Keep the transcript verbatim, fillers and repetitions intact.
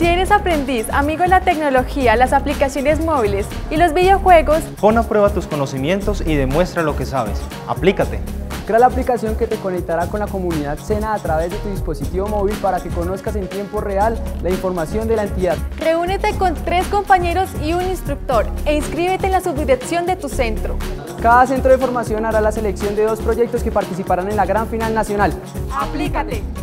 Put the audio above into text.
Si eres aprendiz, amigo de la tecnología, las aplicaciones móviles y los videojuegos, pon a prueba tus conocimientos y demuestra lo que sabes. ¡Aplícate! Crea la aplicación que te conectará con la comunidad SENA a través de tu dispositivo móvil para que conozcas en tiempo real la información de la entidad. Reúnete con tres compañeros y un instructor e inscríbete en la subdirección de tu centro. Cada centro de formación hará la selección de dos proyectos que participarán en la gran final nacional. ¡Aplícate!